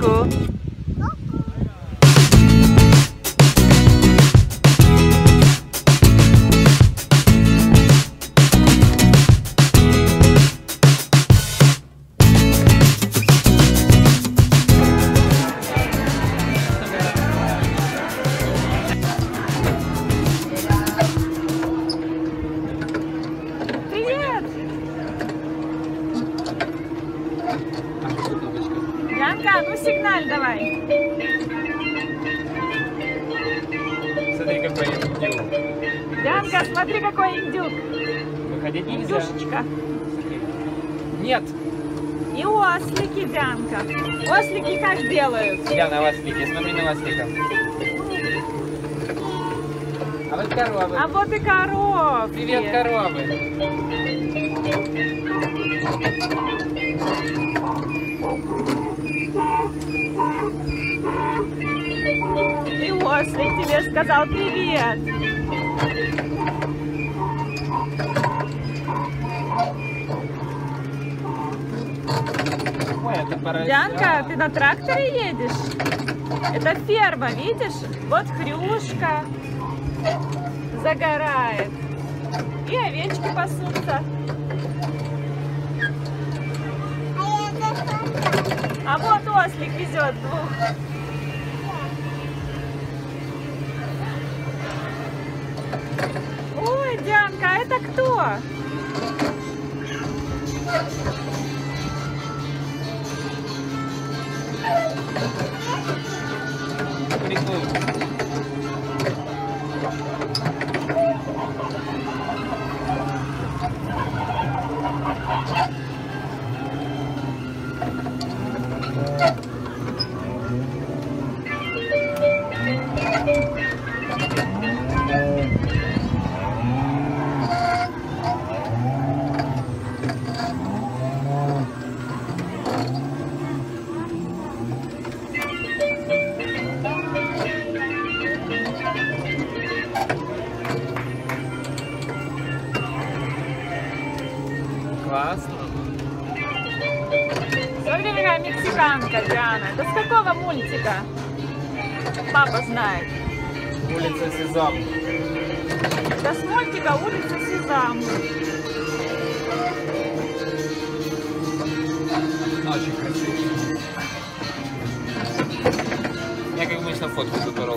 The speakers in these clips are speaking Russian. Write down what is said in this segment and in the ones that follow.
Ку-ку. Янка, ну сигналь давай. Смотри, какой индюк. Янка, смотри, какой индюк. Выходить нельзя. Индюшечка. Нет. И ослики, Дианка. Ослики как делают? Я на ослике, смотри на ослика. А вот коровы. А вот и коровки. Привет, коровы. И ослик тебе сказал привет. Ой, это поросят. Дианка, ты на тракторе едешь? Это ферма, видишь? Вот хрюшка загорает. И овечки пасутся. А вот ослик везет двух. Ой, Дианка, а это кто? Прикольно. Классно. Смотри, какая мексиканка, Диана. Это с какого мультика? Папа знает. Улица Сезам. Это с мультика «Улица Сезам». Очень красиво. Я как обычно фотку запорол.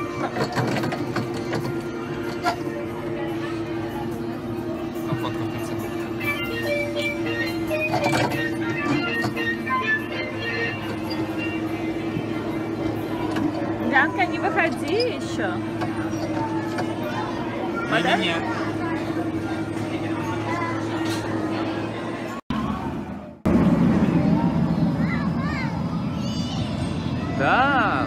На фотку в конце. Дианка, не выходи еще. Не-не-не. Да.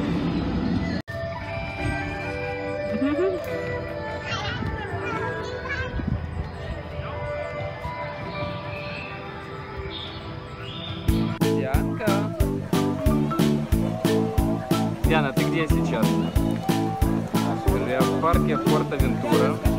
Дианка. Диана, ты где сейчас? Я в парке Порт-Авентура.